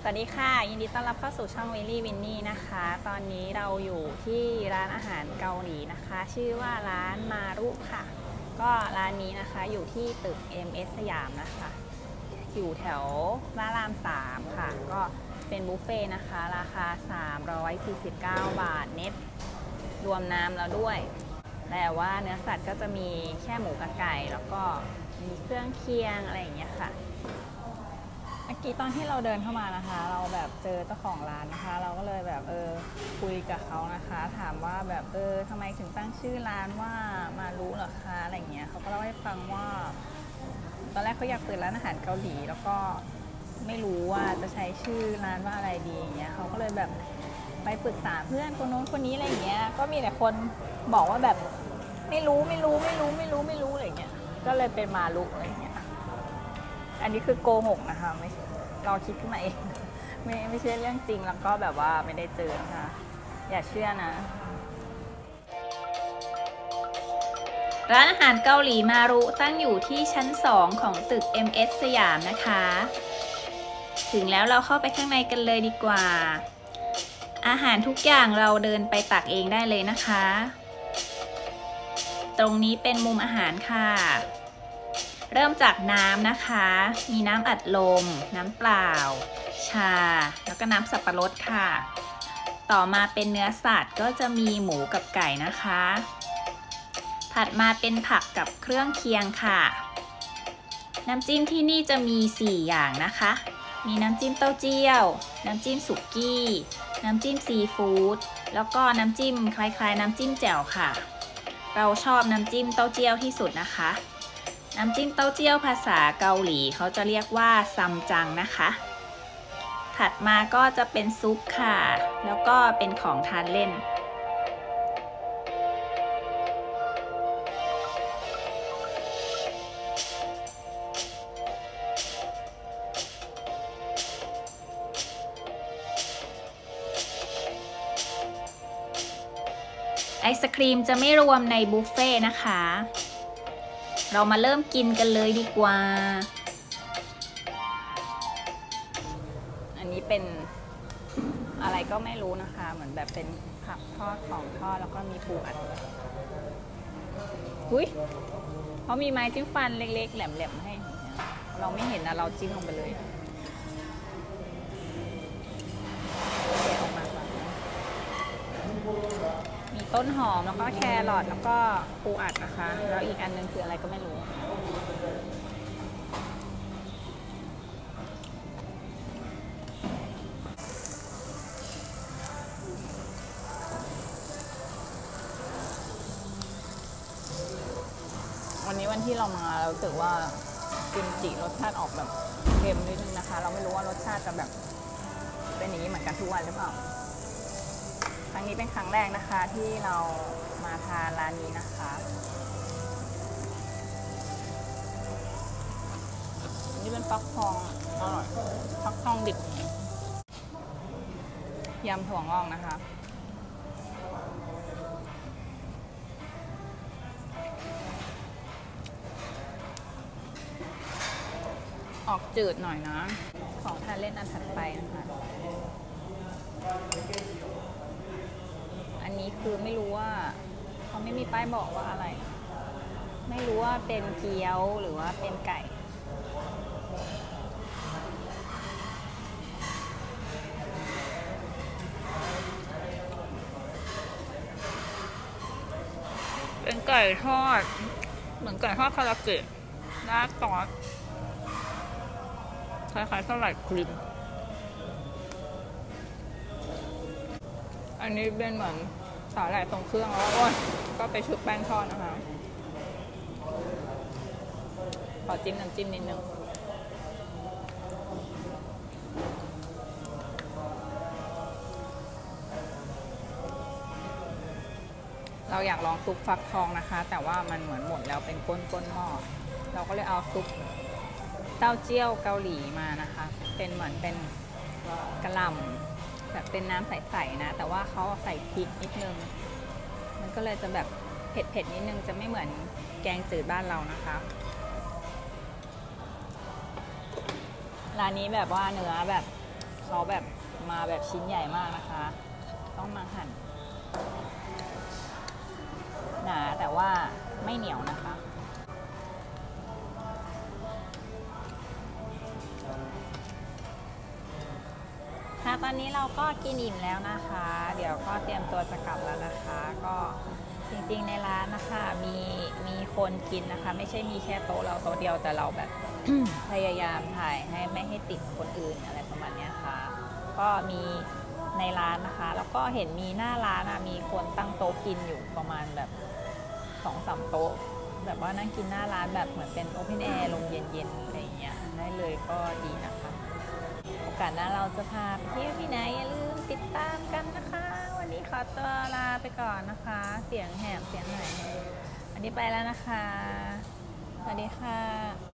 วัสดีค่ะยินดีต้อนรับเข้าสู่ช่องวิลลี่วินนี่นะคะตอนนี้เราอยู่ที่ร้านอาหารเกาหลีนะคะชื่อว่าร้านมารุค่ะก็ร้านนี้นะคะอยู่ที่ตึก MS สยามนะคะอยู่แถวพระราม3ค่ะก็เป็นบุฟเฟ่นะคะราคา349 บาทเน็ตรวมน้ำแล้วด้วยแต่ว่าเนื้อสัตว์ก็จะมีแค่หมูกับไก่แล้วก็มีเครื่องเคียงอะไรอย่างเงี้ยค่ะเมื่อกี้ตอนที่เราเดินเข้ามานะคะเราแบบเจอเจ้าของร้านนะคะเราก็เลยแบบคุยกับเขานะคะถามว่าแบบทำไมถึงตั้งชื่อร้านว่ามารุเหรอคะอะไรเงี้ยเขาก็เล่าให้ฟังว่าตอนแรกเขาอยากเปิดร้านอาหารเกาหลีแล้วก็ไม่รู้ว่าจะใช้ชื่อร้านว่าอะไรดีอย่างเงี้ยเขาก็เลยแบบไปปรึกษาเพื่อนคนโน้นคนนี้อะไรอย่างเงี้ยก็มีแต่คนบอกว่าแบบไม่รู้อะไรเงี้ยก็เลยเป็นมารุอะไรเงี้ยอันนี้คือโกหกนะคะไม่เราคิดขึ้นมาเองไม่ใช่เรื่องจริงแล้วก็แบบว่าไม่ได้เจอนะคะอย่าเชื่อนะร้านอาหารเกาหลีมารุตั้งอยู่ที่ชั้น2ของตึก MS สยามนะคะถึงแล้วเราเข้าไปข้างในกันเลยดีกว่าอาหารทุกอย่างเราเดินไปตักเองได้เลยนะคะตรงนี้เป็นมุมอาหารค่ะเริ่มจากน้ำนะคะมีน้ำอัดลมน้ำเปล่าชาแล้วก็น้ำสับปะรดค่ะต่อมาเป็นเนื้อสัตว์ก็จะมีหมูกับไก่นะคะถัดมาเป็นผักกับเครื่องเคียงค่ะน้ำจิ้มที่นี่จะมี4อย่างนะคะมีน้ำจิ้มเต้าเจี้ยวน้ำจิ้มสุกี้น้ำจิ้มซีฟู้ดแล้วก็น้ำจิ้มคล้ายๆน้ำจิ้มแจ่วค่ะเราชอบน้ำจิ้มเต้าเจี้ยวที่สุดนะคะน้ำจิ้มเต้าเจี้ยวภาษาเกาหลีเขาจะเรียกว่าซัมจังนะคะถัดมาก็จะเป็นซุปค่ะแล้วก็เป็นของทานเล่นไอศครีมจะไม่รวมในบุฟเฟ่นะคะเรามาเริ่มกินกันเลยดีกว่าอันนี้เป็นอะไรก็ไม่รู้นะคะเหมือนแบบเป็นผักทอดของทอดแล้วก็มีปูอัดอุ้ยเขามีไม้จิ้มฟันเล็กๆแหลมๆให้เราไม่เห็นนะเราจิ้มลงไปเลยมีต้นหอมแล้วก็แครอทแล้วก็ปูอัดนะคะแล้วอีกอันนึงคืออะไรก็ไม่รู้วันนี้วันที่เรามาเรารู้สึกว่ากิมจิรสชาติออกแบบเค็มนิดนึงนะคะเราไม่รู้ว่ารสชาติจะแบบเป็นอย่างนี้เหมือนกันทุกวันหรือเปล่าครั้งนี้เป็นครั้งแรกนะคะที่เรามาทานร้านนี้นะคะนี่เป็นฟักทองอร่อยฟักทองดิบยำถั่วงอกนะคะออกจืดหน่อยนะของทานเล่นอันถัดไปนะคะอันนี้คือไม่รู้ว่าเขาไม่มีป้ายบอกว่าอะไรไม่รู้ว่าเป็นเกี๊ยวหรือว่าเป็นไก่เป็นไก่ทอดเหมือนไก่ทอดคาราเกะราดซอสคล้ายๆสลัดครีมอันนี้เป็นเหมือนสาหร่ายตรงเครื่องแล้วก็ไปชุบแป้งทอดนะคะขอจิ้มน้ำจิ้มนิดนึงเราอยากลองซุปฟักทองนะคะแต่ว่ามันเหมือนหมดแล้วเป็นก้นหม้อเราก็เลยเอาซุปเต้าเจี้ยวเกาหลีมานะคะเป็นเหมือนเป็นกะหล่ำแบบเป็นน้ำใสๆนะแต่ว่าเขาใส่พริกนิดนึงมันก็เลยจะแบบเผ็ดนิดนึงจะไม่เหมือนแกงจืดบ้านเรานะคะร้านนี้แบบว่าเนื้อแบบเขาแบบมาแบบชิ้นใหญ่มากนะคะ ต้องมาหั่นหนาแต่ว่าไม่เหนียวนะคะค่ะตอนนี้เราก็กินอิ่มแล้วนะคะ เดี๋ยวก็เตรียมตัวจะกลับแล้วนะคะ ก็จริงๆในร้านนะคะมีคนกินนะคะ ไม่ใช่มีแค่โต๊ะเราโต๊ะเดียวแต่เราแบบ พยายามถ่ายให้ไม่ให้ติดคนอื่นอะไรประมาณนี้ค่ะ ก็มีในร้านนะคะ แล้วก็เห็นมีหน้าร้านมีคนตั้งโต๊ะกินอยู่ประมาณแบบ2-3 โต๊ะแบบว่านั่งกินหน้าร้านแบบเหมือนเป็นโอเพนแอร์ลมเย็นๆอะไรอย่างเงี้ยได้เลยก็ดีนะคะโอกาสหน้าเราจะพาไปเที่ยวที่ไหนอย่าลืมติดตามกันนะคะ วันนี้ขอตัวลาไปก่อนนะคะ เสียงแหบเสียงไหนวันนี้ไปแล้วนะคะสวัสดีค่ะ